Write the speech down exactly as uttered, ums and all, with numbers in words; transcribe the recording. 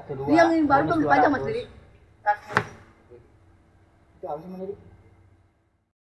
kedua Yang ini baru bonus belum dipajang Mas dua ratus. Diri. Tas. Itu apa sih Mas Diri?